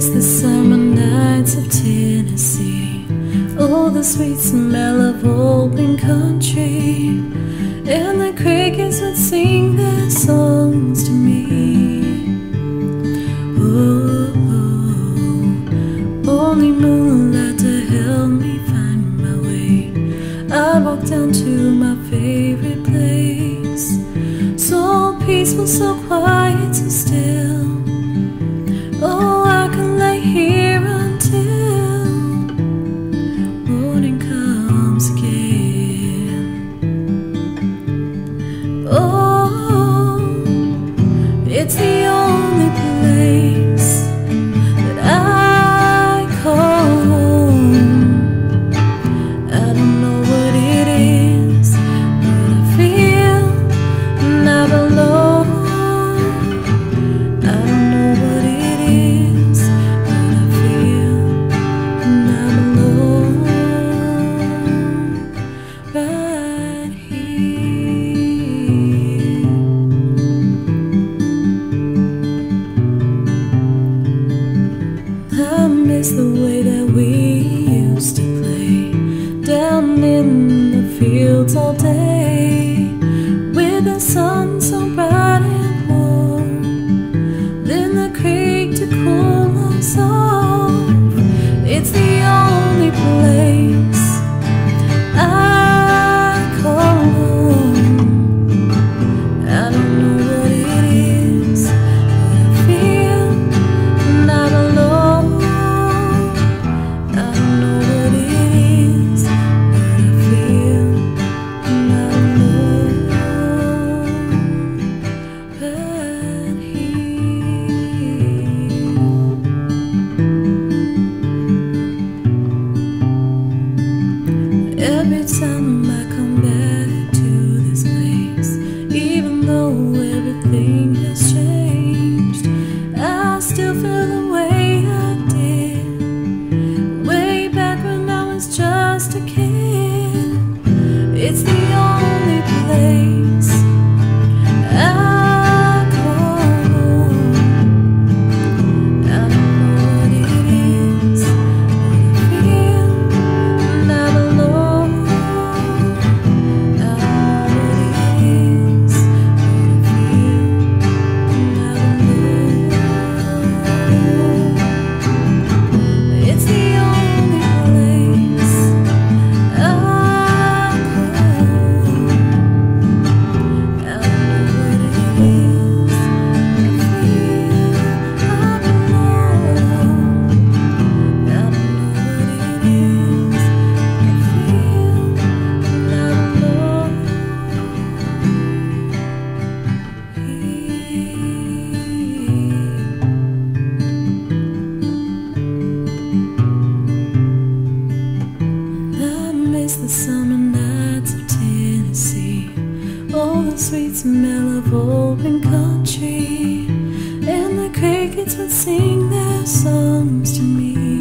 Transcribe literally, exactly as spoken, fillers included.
miss the summer nights of Tennessee. Oh, the sweet smell of open country, and the crickets would sing their songs to me. Oh, oh, only moonlight to help me find my way. I'd walk down to my favorite place, so peaceful, so quiet, so still. Oh, I can lay here until morning comes again. Oh, it's the only place that I call home. I don't know what it is, but I feel not alone. I don't know what it is, but I feel not alone. Right here, I miss the way that we used to play down in the fields all day, with the sun so bright and warm, then the creek to cool us off. It's the only place I call home. I don't know what it is, but I feel not alone. I don't know what it is, but I feel not alone. Right here, every time I come back to this place, even though everything has changed, I still feel the way I did way back when I was just a kid. It's the only place I call home. I don't know what it is, but I feel not alone. I don't know what it is, but I feel not alone. It's the only place I call home. I don't know what it is, but I feel I belong. I don't know what it is, I feel not alone. I miss the summer nights of Tennessee. Oh, the sweet smell of open country, and the crickets would sing their songs to me.